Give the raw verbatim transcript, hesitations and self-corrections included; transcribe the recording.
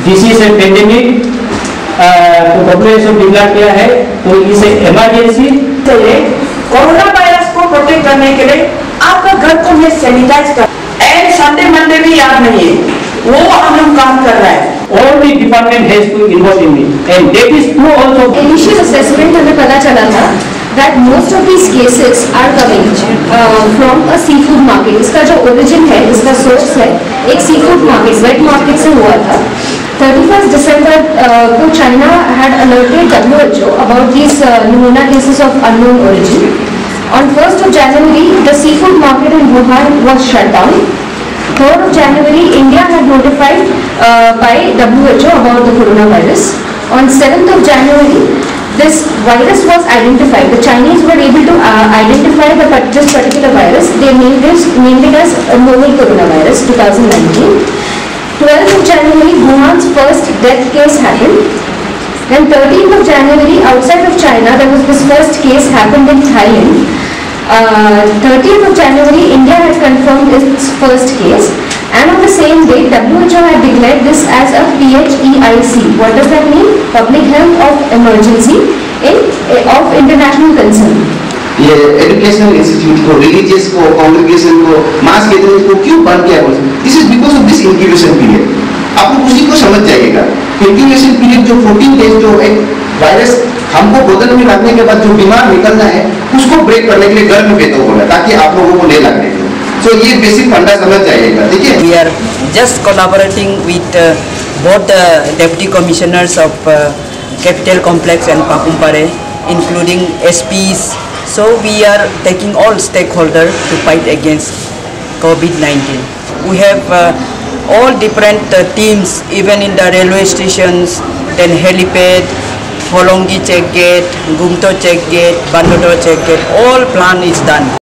This is a pandemic, तो population declare किया है, तो इसे इमरजेंसी कोरोना वायरस को प्रोटेक्ट करने के लिए आपका घर को ये सैनिटाइज कर, एंड संडे मंडे भी याद नहीं है, वो हम लोग काम कर रहे हैं। All the department has to involve in it, and that is true also. Initial assessment हमें पता चला था that most of these cases are coming uh, from a seafood market. इसका जो origin है, इसका source है एक seafood market, wet market से हुआ था। thirty-first December uh, को China had alerted W H O about these uh, pneumonia cases of unknown origin. On first of January, the seafood market in Wuhan was shut down. third of January, India had notified uh, by W H O about the coronavirus. On seventh of January, this virus was identified. The Chinese were able to uh, identify the, this particular virus. They named it, named it as a novel coronavirus twenty nineteen. twelfth of January, Wuhan's first death case happened. Then thirteenth of January, outside of China, there was this first case happened in Thailand. Uh, thirtieth of January, India had confirmed its first case, and on the same day, W H O had declared this as a P H E I C. What does that mean? Public Health of Emergency in uh, of international concern. ये educational institute को, religious को, congregation को, mass gathering को क्यों बंद किया? This is because of this incubation period. आप लोग उसी को समझ जाइएगा। इंक्यूबेशन पीरियड जो फोर्टीन डेज जो एक वायरस हमको बदन में रखने के बाद जो बीमार निकलना है, उसको ब्रेक करने के लिए घर में भेजा हुआ है, ताकि आप लोगों को नहीं लगने दे। सो ये बेसिक फंडा समझ जाइएगा, ठीक है? We are just collaborating with uh, both the deputy commissioners of uh, Capital Complex and Pakumpare, including S Ps. So we are taking all stakeholders to fight against COVID nineteen. We have uh, all different uh, teams, even in the railway stations, then helipad, Holongi check gate, Gumto check gate, Bandodo check gate, all plan is done.